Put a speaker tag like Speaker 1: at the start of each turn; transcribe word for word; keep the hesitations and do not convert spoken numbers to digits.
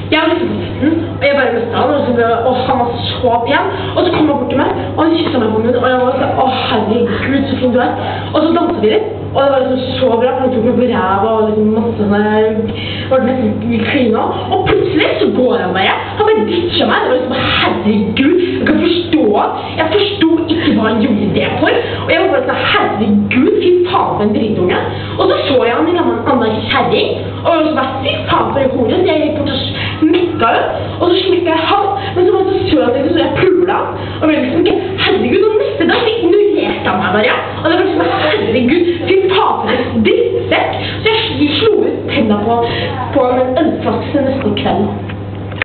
Speaker 1: Jeg var liksom på festen, og jeg bare møtte han, og, så, og han var så pen. Og så kom han bort til meg, og han kysset meg på munnen, og jeg var sånn, å herregud, så fin du er. Og så danset vi litt, og det var liksom så bra, for han tok meg på ræva, og liksom masse sånne, var det nesten klina. Og plutselig så går han bare, han bare ditcher meg, det var liksom, herregud, jeg kan forstå at, jeg forstod ikke hva han gjorde det for. Og jeg var bare sånn, herregud, fy faen for en drittunge. Og så så jeg han i en annen kjæring, og jeg var så bare, fy faen for en hore, så jeg gikk bort og smekka ut, og så smekka jeg han, men så var det så søt, så jeg pula han, og jeg liksom ikke